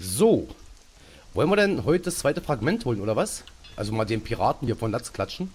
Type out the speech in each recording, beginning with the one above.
So, wollen wir denn heute das zweite Fragment holen, oder was? Also mal den Piraten hier von Latz klatschen.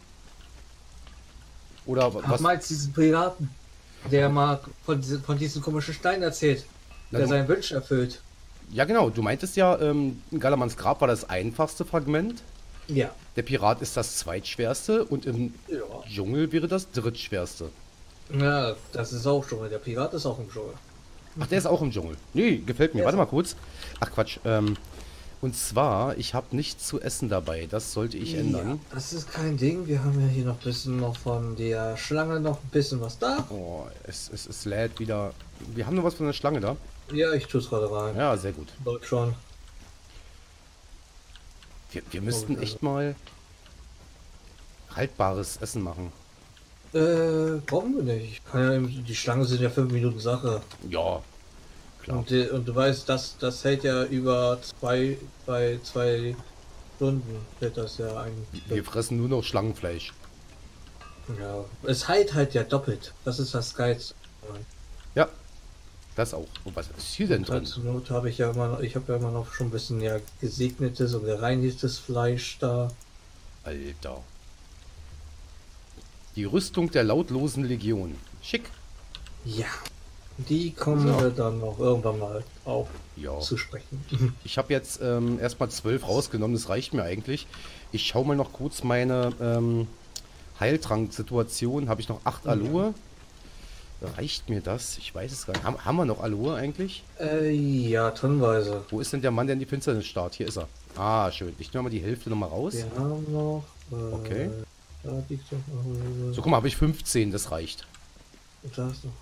Oder Ach, was? meinst du diesen Piraten, der mal von diesem komischen Stein erzählt, Na, der du, seinen Wunsch erfüllt? ja genau, du meintest ja, Galamans Grab war das einfachste Fragment. Ja. Der Pirat ist das zweitschwerste und im Ja. Dschungel wäre das drittschwerste. Ja, das ist auch Dschungel. Der Pirat ist auch im Dschungel. Ach, der ist auch im Dschungel. Nee, gefällt mir. Der Warte ist mal kurz. Ach Quatsch. Und zwar, ich habe nichts zu essen dabei. Das sollte ich ändern. Ja, das ist kein Ding. Wir haben ja hier noch ein bisschen noch von der Schlange noch ein bisschen was da. Oh, es lädt wieder. Wir haben noch was von der Schlange da. Ja, ich tue es gerade rein. Ja, sehr gut. Läuft schon. Wir müssten echt mal haltbares Essen machen. Brauchen wir nicht. Ich kann ja die Schlange sind ja 5 Minuten Sache. Ja, klar. Und du weißt, das hält ja über bei 2 Stunden hält das ja eigentlich. Wir fressen nur noch Schlangenfleisch. Ja, es heilt halt ja doppelt. Das ist das Geilste. Ja, das auch. Und was ist hier denn drin? Zur Not habe ich ja immer noch, ich habe ja immer noch schon ein bisschen ja gesegnetes und gereinigtes Fleisch da. Alter. Die Rüstung der lautlosen Legion. Schick. Ja. Die kommen So. wir dann noch irgendwann mal auf Ja. zu sprechen. Ich habe jetzt erstmal 12 rausgenommen, das reicht mir eigentlich. Ich schaue mal noch kurz meine Heiltrank-Situation. Habe ich noch 8 Aloe? Reicht mir das? Ich weiß es gar nicht. Haben wir noch Aloe eigentlich? Ja, tonnenweise. Wo ist denn der Mann, der in die Finsternis starrt? Hier ist er. Ah, schön. Ich nehme mal die Hälfte nochmal raus. Wir haben noch. Okay. Da liegt doch noch. So, guck mal, habe ich 15, das reicht. Da ist noch.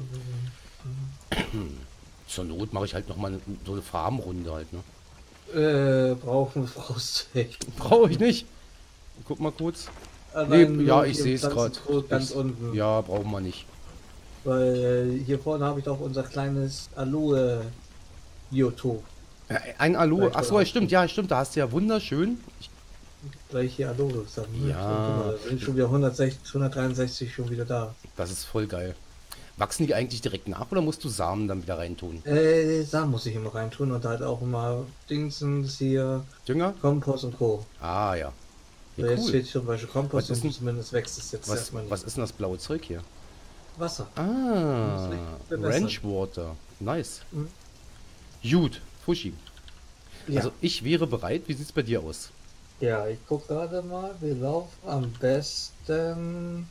Zur Not mache ich halt nochmal so eine Farmrunde halt, ne? Brauchst du echt. Brauche ich nicht. Guck mal kurz. Allein Nee, ja, nur ich hier sehe es im gerade. Pflanzentrog ganz unten. Ja, brauchen wir nicht. Weil hier vorne habe ich doch unser kleines Aloe-Biotop. Ein Aloe. Vielleicht Achso, auch. stimmt, ja, stimmt. Da hast du ja wunderschön. Weil ich hier Aloe sammle. Ja. Da sind schon wieder 163 schon wieder da. Das ist voll geil. Wachsen die eigentlich direkt nach oder musst du Samen dann wieder reintun? Samen muss ich immer reintun und halt auch immer Dingsens hier, Dünger? Kompost und Co. Ah, ja. So, Ja, jetzt cool. steht zum Beispiel Kompost Was ist und denn- zumindest wächst es jetzt Was, erstmal nicht. was ist denn das blaue Zeug hier? Wasser. Ah, Muss ich verbessern. Ranch Water. Nice. Mhm. Gut, Fushi. Ja. Also ich wäre bereit. Wie sieht's bei dir aus? Ja, ich gucke gerade mal, wir laufen am besten.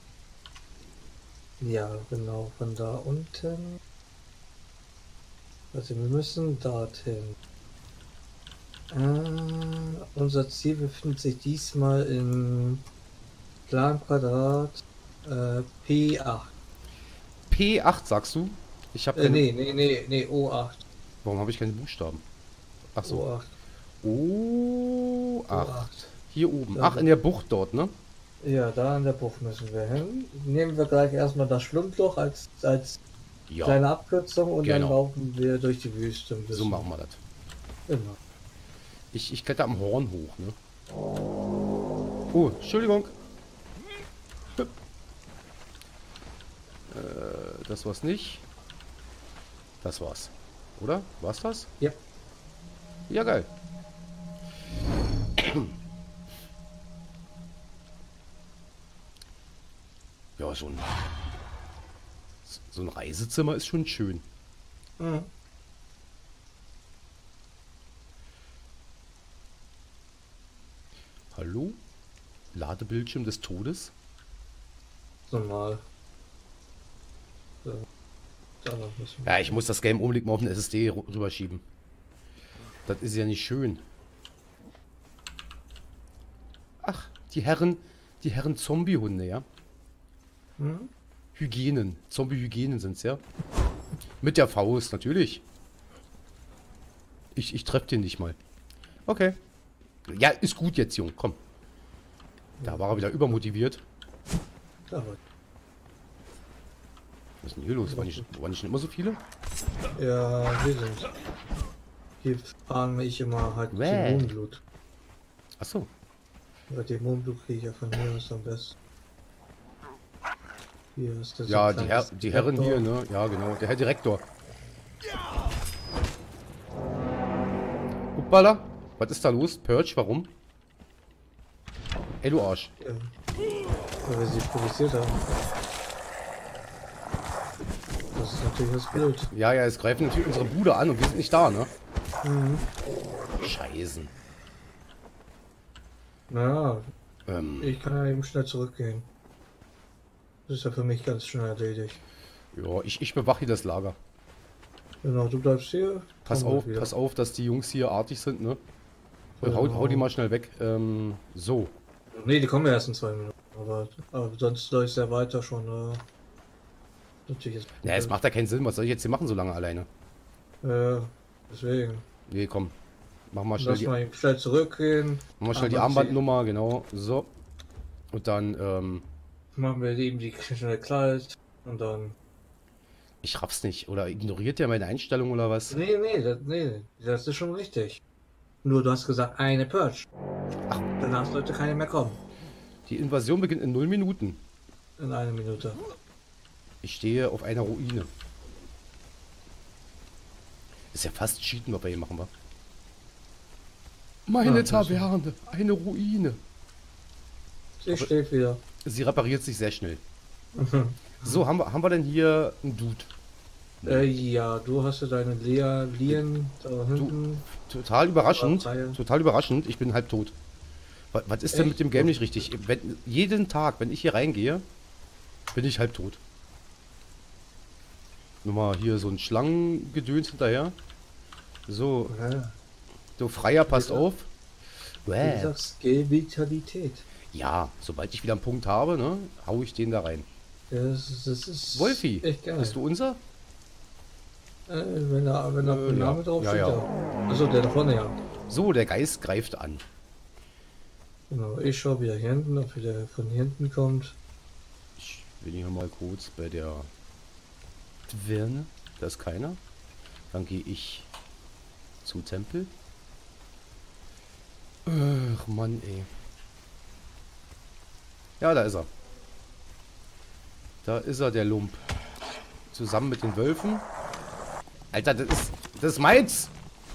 Ja, genau, von da unten. Also wir müssen dorthin. Unser Ziel befindet sich diesmal im Planquadrat P8. P8 sagst du? Ich habe keine... Nee, O8. Warum habe ich keine Buchstaben? Ach so. O8. O8. Hier oben. Ja. Ach, in der Bucht dort, ne? Ja, da in der Bucht müssen wir hin. Nehmen wir gleich erstmal das Schlundloch als Ja, kleine Abkürzung und dann Genau. laufen wir durch die Wüste. ein so bisschen. machen wir das. Genau. Ich kletter am Horn hoch, ne? Oh, Entschuldigung. Hüpp. Das war's nicht. Das war's. Oder? War's das? Ja. Ja, geil. Ja, so ein Reisezimmer ist schon schön. Mhm. Hallo? Ladebildschirm des Todes? Normal. So. Da müssen wir. Ja, ich muss das Game unbedingt mal auf den SSD rüberschieben. Das ist ja nicht schön. Ach, die Herren Zombie-Hunde, ja? Mhm. Hygienen. Zombie-Hygienen sind's, ja? Mit der Faust, natürlich. Ich treffe den nicht mal. Okay. Ja, ist gut jetzt, Jung. Komm. Da war er wieder übermotiviert. Da war- Was ist denn hier los? Waren nicht schon immer so viele? Ja, wir sind. Hier fahren ich immer halt Wäh. Dämonenblut. Achso. Ja, Dämonenblut kriege ich ja von hier aus am besten. Hier ist das. Ja, so ein kleines die Herren hier, Traktor. ne? Ja, genau. Der Herr Direktor. Hoppala. Was ist da los? Purge, warum? Ey, du Arsch. Ja. Weil wir sie provoziert haben. Das ist natürlich das blöd. Ja, ja, es greifen natürlich unsere Bude an und wir sind nicht da, ne? Mhm. Scheißen. Naja, Ähm, ich kann ja eben schnell zurückgehen. Das ist ja für mich ganz schnell erledigt. ja, ich bewache hier das Lager. Genau, du bleibst hier. Pass auf, dass die Jungs hier artig sind, ne? Genau. Hau die mal schnell weg. So. Nee, die kommen ja erst in 2 Minuten. Aber sonst läuft ja weiter schon. Natürlich ist. Ja, es macht ja keinen Sinn. Was soll ich jetzt hier machen so lange alleine? Deswegen. Nee, komm. Machen wir schnell Lass die, mal schnell zurückgehen. machen wir schnell die Armbandnummer, genau. So. Und dann, Machen wir eben die schnell Kleid. Und dann. ich raff's nicht. Oder ignoriert der meine Einstellung oder was? Nee, das ist schon richtig. Nur du hast gesagt, eine Purge. Ach. Danach sollte keine mehr kommen. Die Invasion beginnt in 0 Minuten. In 1 Minute. Ich stehe auf einer Ruine. Ist ja fast Cheaten, was wir hier machen, wa? Meine Ja, das ist- Taverne, eine Ruine. Sie steht wieder. Sie repariert sich sehr schnell. So, haben wir denn hier einen Dude? Ja, du hast ja deine Lien da hinten. Total überraschend. Reihe. Total überraschend. Ich bin halb tot. Was ist denn Echt? mit dem Game nicht richtig? Jeden Tag, wenn ich hier reingehe, bin ich halb tot. Nur mal hier so ein Schlangengedöns hinterher. So, Ja, so Freier, passt Bitte? auf. wie gesagt, Skill Vitalität. Ja, sobald ich wieder einen Punkt habe, ne, hau ich den da rein. Das ist Wolfi, echt geil. bist du unser? Wenn da ein ja. Name drauf Ja, steht, ja. ja. Achso, der da vorne, ja. So, der Geist greift an. Genau, ich schaue wieder hier hinten, ob wieder von hier hinten kommt. Ich bin hier mal kurz bei der Taverne. Da ist keiner. Dann gehe ich zum Tempel. Ach Mann, ey. Ja, da ist er. Da ist er, der Lump. Zusammen mit den Wölfen. Alter, das ist meins.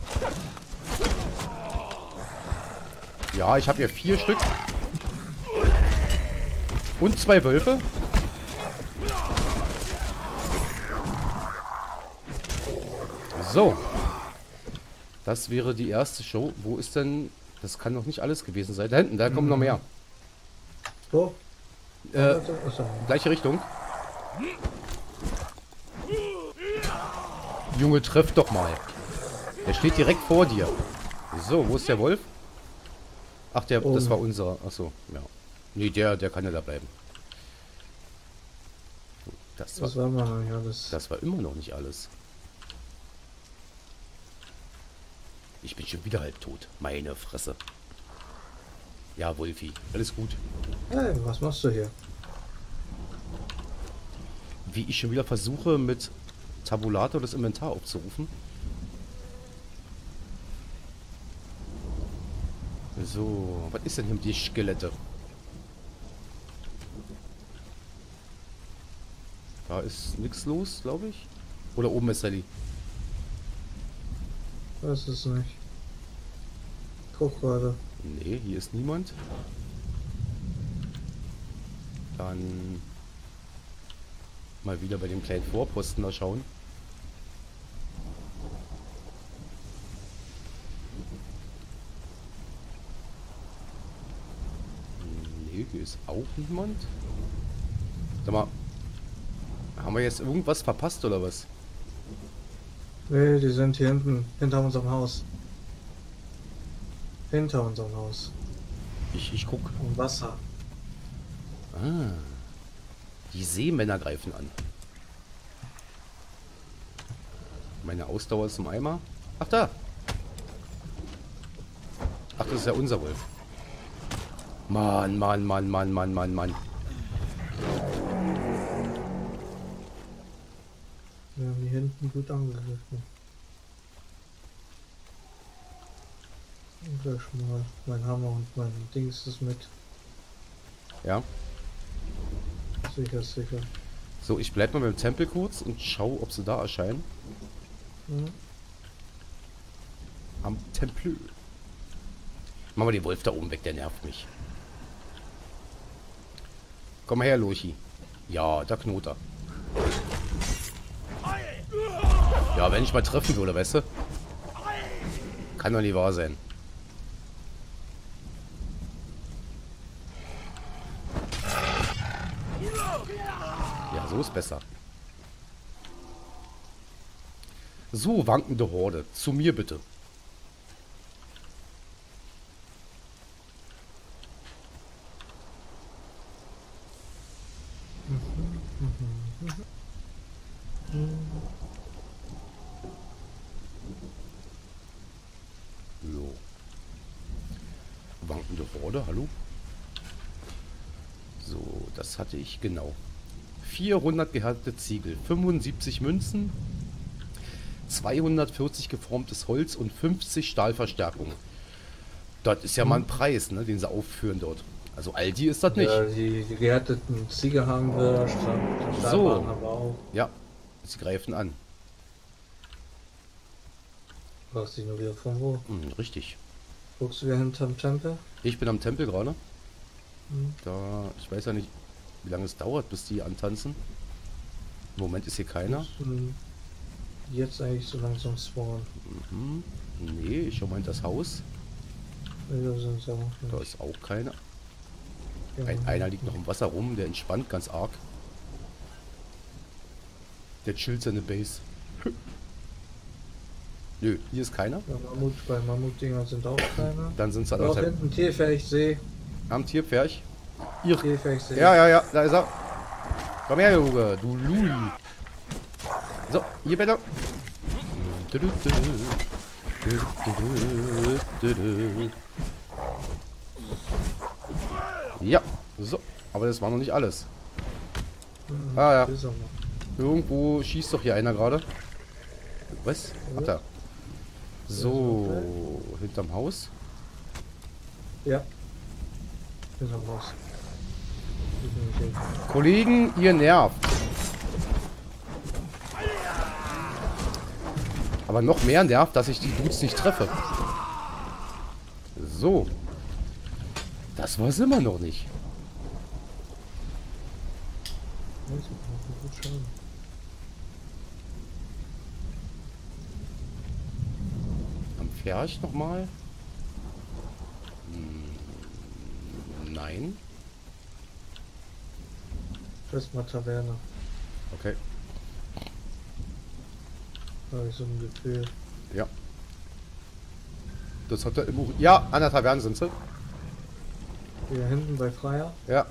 Ja, ich habe hier 4 Stück. Und 2 Wölfe. So. Das wäre die erste Show. Wo ist denn... Das kann noch nicht alles gewesen sein. Da hinten, da kommen noch mehr. Wo? Achso. Gleiche Richtung. Junge, treff doch mal. Der steht direkt vor dir. So, wo ist der Wolf? Ach, das war unser. Achso, ja. Nee, der kann ja da bleiben. Das Das war, war mal noch nicht alles. das war immer noch nicht alles. Ich bin schon wieder halb tot. Meine Fresse. Ja, Wolfi, alles gut. Hey, was machst du hier? Wie ich schon wieder versuche, mit Tabulator das Inventar aufzurufen. So, was ist denn hier mit die Skelette? Da ist nichts los, glaube ich. Oder oben ist Sally. Weiß es nicht. Guck gerade. Nee, hier ist niemand. Dann mal wieder bei dem kleinen Vorposten da schauen. Nee, hier ist auch niemand. Sag mal, haben wir jetzt irgendwas verpasst oder was? Nee, die sind hier hinten, hinter unserem Haus. Hinter unserem Haus. Ich guck. Am Wasser. Ah, die Seemänner greifen an. Meine Ausdauer ist im Eimer. Ach, da. Ach, das ist ja unser Wolf. Mann, Mann, Mann, Mann, Mann, Mann, Mann. Wir haben die hinten gut angegriffen. Und gleich mal mein Hammer und mein Dings ist mit. Ja. Sicher, sicher. So, ich bleib mal beim Tempel kurz und schau, ob sie da erscheinen. Hm? am Tempel. Machen wir den Wolf da oben weg, der nervt mich. Komm mal her, Lochi. Ja, da knurrt er. Ja, wenn ich mal treffen würde, weißt du? Kann doch nicht wahr sein. Ja, so ist besser. So, wankende Horde. Zu mir bitte. So. Wankende Horde, hallo? So, das hatte ich genau. 400 gehärtete Ziegel, 75 Münzen, 240 geformtes Holz und 50 Stahlverstärkungen. Das ist ja mal ein Preis, ne, den sie aufführen dort. Also Aldi ist das nicht. Ja, die gehärteten Ziegel haben wir, So. haben wir auch. Ja, sie greifen an. Brauchst du nur wieder von wo? Richtig. Guckst du wieder hinterm Tempel? Ich bin am Tempel gerade. Hm. Da, ich weiß ja nicht, wie lange es dauert, bis die antanzen. Im Moment ist hier keiner. Jetzt eigentlich so langsam spawnen. Mhm. Nee, ich schau mal in das Haus. Ja, sind sie auch Da nicht. ist auch keiner. Ja. Einer liegt noch im Wasser rum, der entspannt ganz arg. Der chillt seine Base. Nö, hier ist keiner. Ja, bei Mammutdinger sind auch keine. Dann sind es Auch halt hinten Tierfähig am Tierpferd. Ihr. Tierfähig Ja, da ist er. Komm her, Junge, du Lui. So, hier bitte. Ja, so. Aber das war noch nicht alles. Ah ja. Irgendwo schießt doch hier einer gerade. Was? Ach da. So, hinterm Haus. Ja. Ist am Haus. Kollegen, ihr nervt. Aber noch mehr nervt, dass ich die Dudes nicht treffe. So. Das war's immer noch nicht. Am Pferch nochmal? Nein. Erstmal Taverne. Okay. Habe ich so ein Gefühl. Ja. Das hat er im Buch. Ja, an der Taverne sind sie. Hier hinten bei Freier. Ja.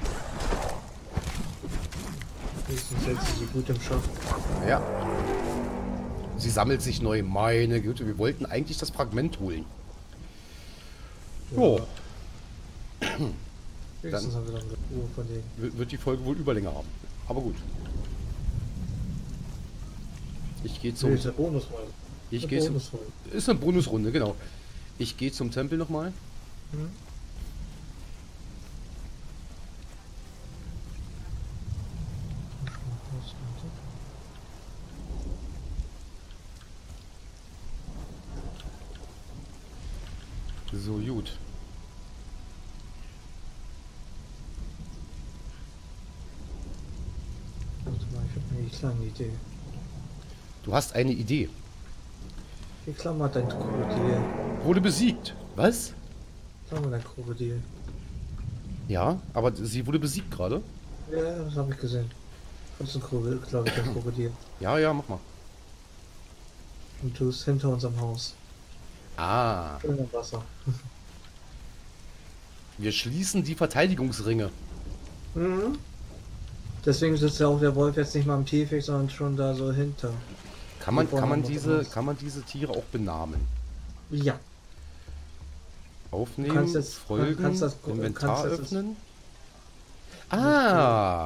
Wenigstens hält sie so gut im Schach. Ja. Sie sammelt sich neu. Meine Güte, wir wollten eigentlich das Fragment holen. Jo. Wenigstens haben wir dann Ruhe von denen. Wird die Folge wohl Überlänge haben. Aber gut. Ich gehe zum. ist der Bonusfolge. Ich gehe zum. Ist eine Bonusrunde, genau. Ich gehe zum Tempel nochmal. Hm? So, gut. Warte mal, ich habe eine kleine Idee. Du hast eine Idee. Wie klammert dein Krokodil? Wurde besiegt. Was? Klammert dein Krokodil. Ja, aber sie wurde besiegt gerade. Ja, das habe ich gesehen. Das ist ein Krokodil, glaube ich, ein Krokodil. Ja, mach mal. Und du bist hinter unserem Haus. Ah. Schön im Wasser. Wir schließen die Verteidigungsringe. Mhm. Deswegen sitzt ja auch der Wolf jetzt nicht mal am Käfig, sondern schon da so hinter. Kann man diese Tiere auch benamen? Ja. Aufnehmen, kannst jetzt- folgen, kannst das- Inventar kannst das- öffnen. Ah,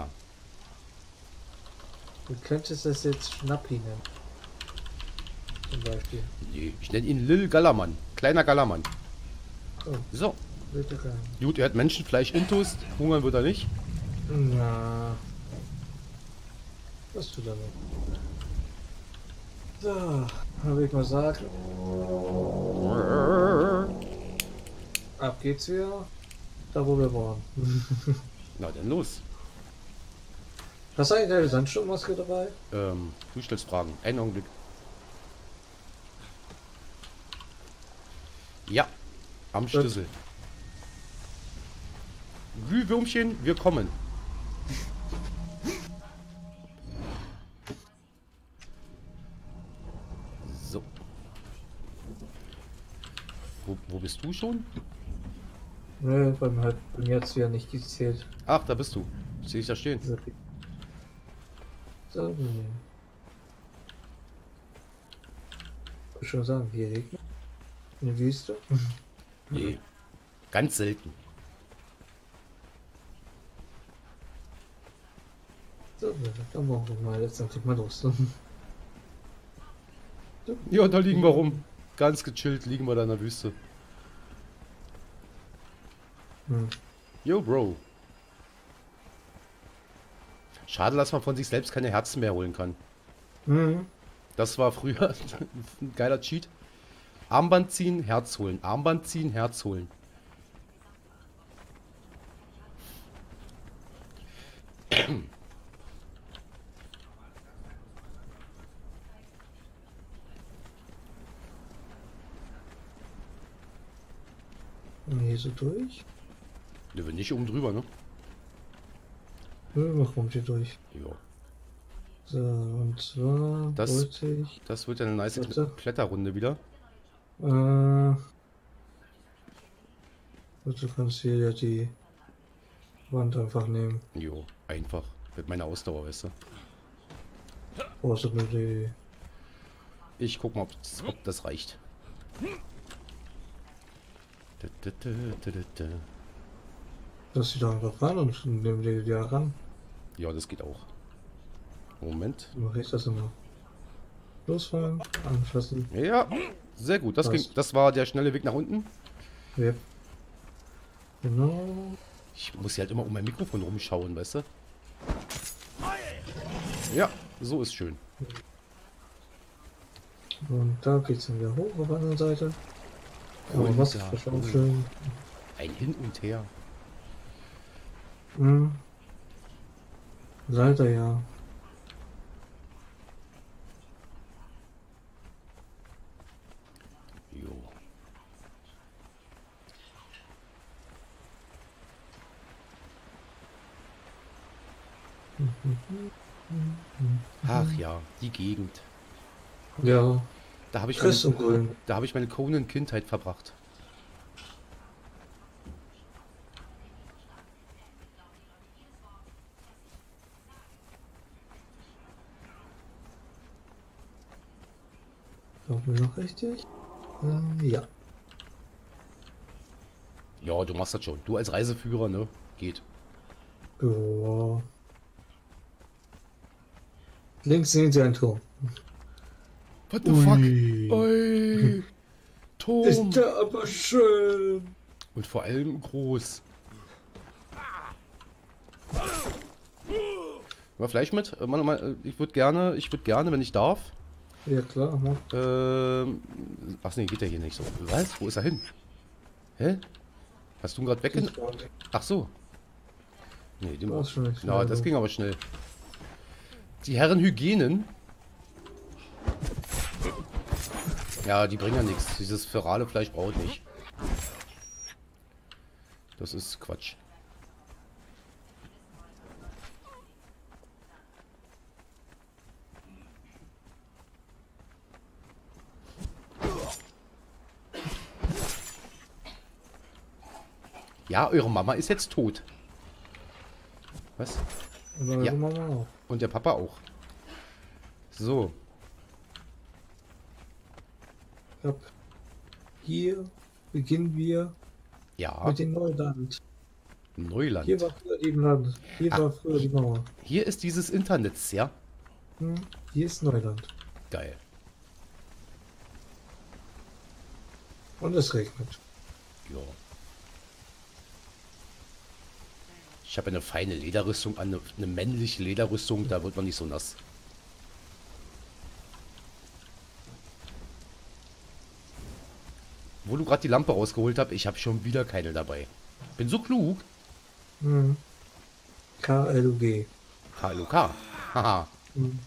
Du könntest das jetzt Schnappi nennen. Zum Beispiel. nee, ich nenne ihn Lil Gallermann. Kleiner Gallermann. Oh, So, bitte rein. gut, er hat Menschenfleisch intus. Hungern wird er nicht. Na. Was du da noch? So, habe ich mal sagen. Ab geht's wieder. Da wo wir waren. Na dann los. Hast du eigentlich deine Sandsturmmaske dabei? Du stellst Fragen. Einen Augenblick. Ja, am Schlüssel. Glühwürmchen, wir kommen. So. Wo bist du schon? Ne, bei mir hat's wieder nicht gezählt. Ach, da bist du. Sehe ich da stehen. So, ich würde schon sagen, hier regnet. Eine Wüste. Nee, ganz selten. So, dann machen wir mal letztendlich mal los. Ja, da liegen wir rum. Ganz gechillt liegen wir da in der Wüste. Hm. Yo, Bro. Schade, dass man von sich selbst keine Herzen mehr holen kann. Mhm. Das war früher ein geiler Cheat. Armband ziehen, Herz holen. Armband ziehen, Herz holen. Und hier so durch. Ne, wenn nicht oben drüber, ne? Ja, kommt hier durch. Ja. So, und zwar Das- wollte ich. Das wird ja eine nice Warte. Kletterrunde wieder. Du kannst hier ja die Wand einfach nehmen. Jo, einfach. Mit meiner Ausdauer, weißt du. Brauchst du nur die. Ich guck mal, ob das reicht. Lass sie da einfach ran und nimm die da ran. Ja, das geht auch. Moment. Dann mache ich das immer. Losfahren, anfassen. Ja, sehr gut. Das war der schnelle Weg nach unten. Ja. Genau. Ich muss hier halt immer um mein Mikrofon rumschauen, weißt du? Ja, so ist schön. Und da geht's dann wieder hoch auf der anderen Seite. Und Aber was da- ist schon schön. Ein Hin und Her. Hm. Leider ja. Jo. Ach ja, die Gegend. Ja, Da habe ich Chris und meine, Grün. da habe ich meine Conan-Kindheit verbracht. Laufen wir noch richtig? Ja. Ja, du machst das schon. Du als Reiseführer, ne? Geht. Ja. Links sehen Sie ein Turm. What the Ui. fuck? Oi. Turm. Ist der aber schön. Und vor allem groß. Mal Fleisch mit? Ich würde gerne, wenn ich darf. Ja klar, mach. Ach nee, geht ja hier nicht so. Was? Wo ist er hin? Hä? Hast du ihn gerade weg? Ach so. Nee, dem Das ist schon nicht Na, schnell, das du. ging aber schnell. Die Herren Hygienen. Ja, die bringen ja nichts. Dieses ferale Fleisch braucht nicht. Das ist Quatsch. Ja, eure Mama ist jetzt tot. Was? Aber Ja. ja. Machen wir auch. Und der Papa auch. So. Ich hab hier beginnen wir Ja, mit dem Neuland. Neuland. Hier war früher die Land. Hier war früher die Mauer. Hier ist dieses Internet, ja? Hier ist Neuland. Geil. Und es regnet. Ja. Ich habe eine feine Lederrüstung an, eine männliche Lederrüstung, da wird man nicht so nass. Wo du gerade die Lampe rausgeholt hast, ich habe schon wieder keine dabei. Bin so klug. Hm. KLUG. KLUK. Haha. Hm.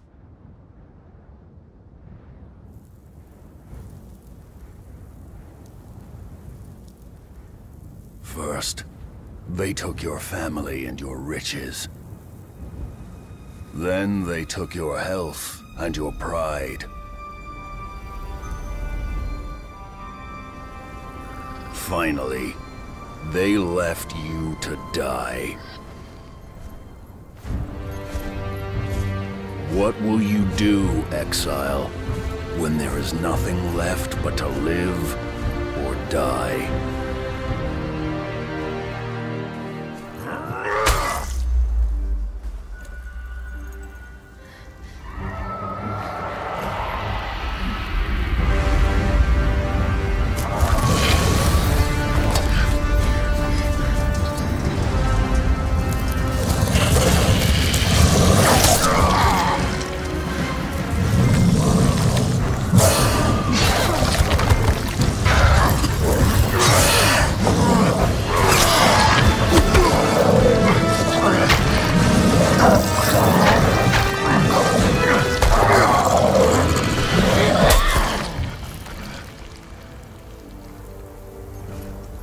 First, they took your family and your riches. Then they took your health and your pride. Finally, they left you to die. What will you do, exile, when there is nothing left but to live or die?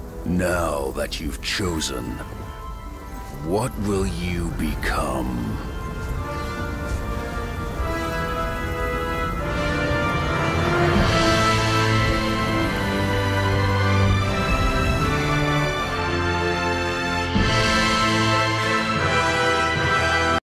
Now that you've chosen, what will you become?